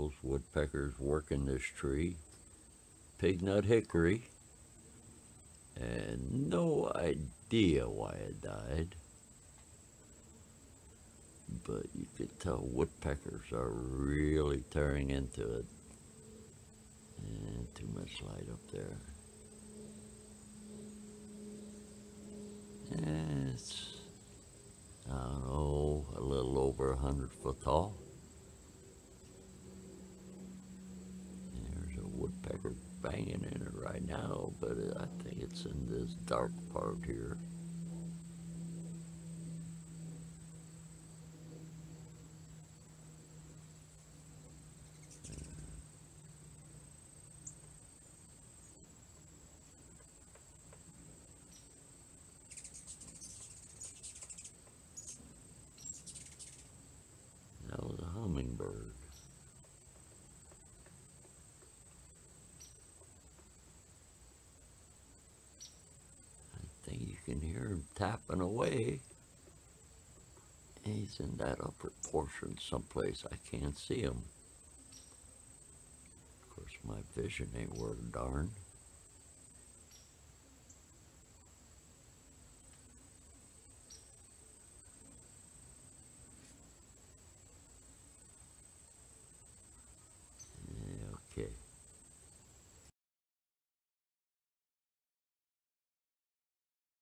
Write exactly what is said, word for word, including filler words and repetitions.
those woodpeckers working this tree. Pignut Hickory. And no idea why it died. But you could tell woodpeckers are really tearing into it. And too much light up there. And it's, I don't know, a little over a hundred foot tall. There's a woodpecker banging in it right now, but I think it's in this dark part here. That was a hummingbird. I think you can hear him tapping away. He's in that upper portion someplace. I can't see him. Of course, my vision ain't worth a darn.